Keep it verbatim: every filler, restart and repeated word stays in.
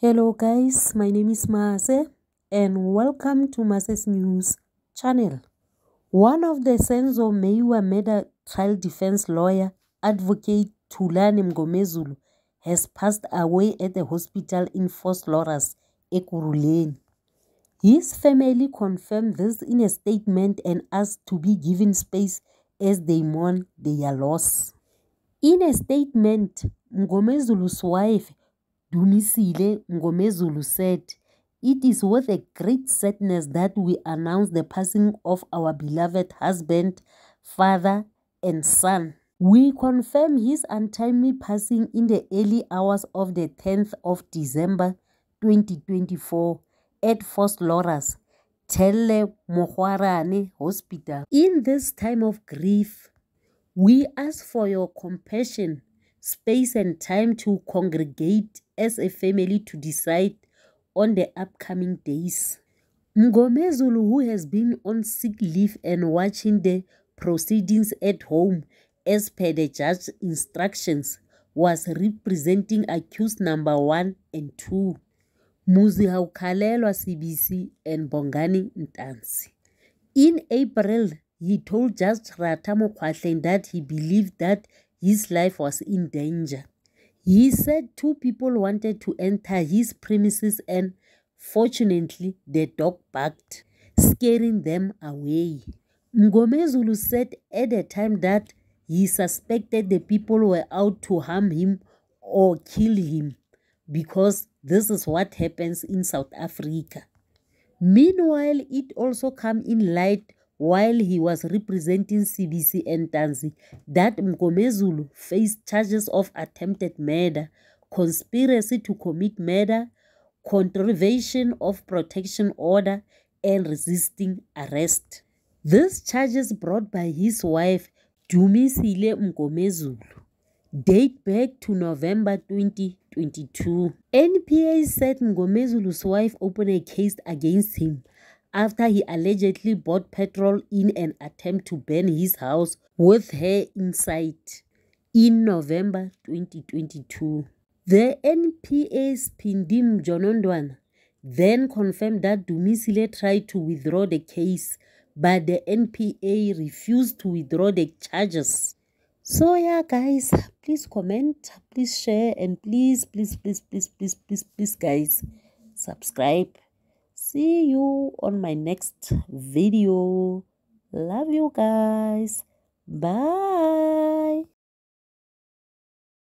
Hello guys, my name is Mase and welcome to Mase's News channel. One of the Senzo Meyiwa murder trial defense lawyer, advocate Thulani Mngomezulu, has passed away at the hospital in Vosloorus, Ekurhuleni. His family confirmed this in a statement and asked to be given space as they mourn their loss. In a statement, Mngomezulu's wife, Thulani Mngomezulu, said, "It is with a great sadness that we announce the passing of our beloved husband, father, and son. We confirm his untimely passing in the early hours of the tenth of December twenty twenty-four at Vosloorus Telle Mogwarane Hospital. In this time of grief, we ask for your compassion, space and time to congregate as a family to decide on the upcoming days." Mngomezulu, who has been on sick leave and watching the proceedings at home as per the judge's instructions, was representing accused number one and two, Muzi Haukalelwa C B C and Bongani Ntanzi. In April, he told Judge Rata Mokwatlen that he believed that his life was in danger. He said two people wanted to enter his premises and fortunately the dog barked, scaring them away. Mngomezulu said at the time that he suspected the people were out to harm him or kill him because this is what happens in South Africa. Meanwhile, it also came in light while he was representing C B C and Ntanzi that Mngomezulu faced charges of attempted murder, conspiracy to commit murder, contravention of protection order, and resisting arrest. These charges brought by his wife, Thulani Mngomezulu, date back to November twenty twenty-two. N P A said Mngomezulu's wife opened a case against him after he allegedly bought petrol in an attempt to burn his house with her inside in November twenty twenty-two. The N P A's Pindim Jonondwana then confirmed that Thulani tried to withdraw the case, but the N P A refused to withdraw the charges. So yeah guys, please comment, please share, and please please please please please please please guys subscribe. See you on my next video. Love you guys. Bye.